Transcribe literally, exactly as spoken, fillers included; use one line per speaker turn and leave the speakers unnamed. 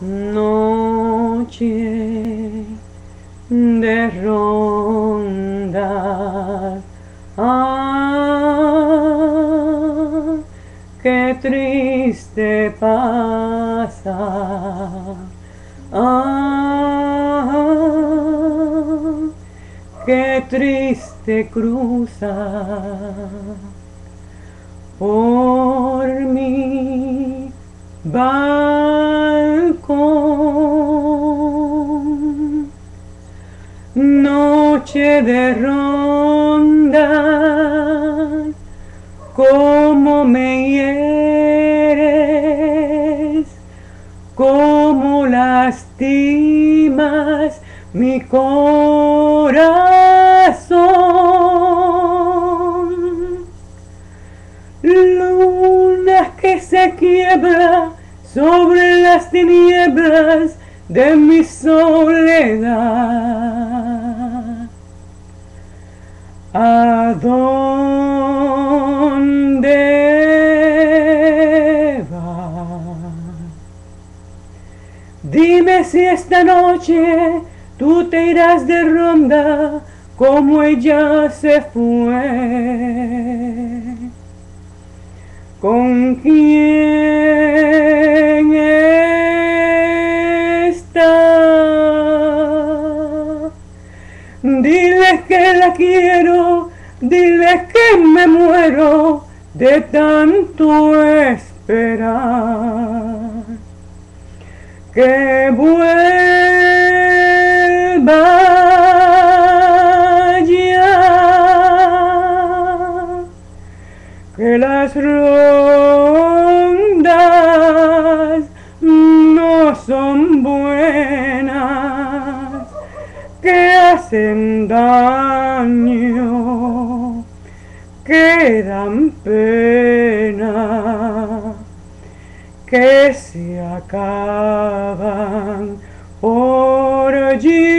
Noche de ronda, ah, qué triste pasa, ah, qué triste cruza por mi balcón. Noche de ronda, cómo me hieres, cómo lastimas mi corazón. Luna que se quiebra sobre las tinieblas de mi soledad. ¿A dónde vas? Dime si esta noche tú te irás de ronda como ella se fue. ¿Con quién está? Dile que la quiero, dile que me muero de tanto esperar. Que vuelva ya, que las rondas no son buenas, que hacen daño, que dan pena, que se acaban por allí.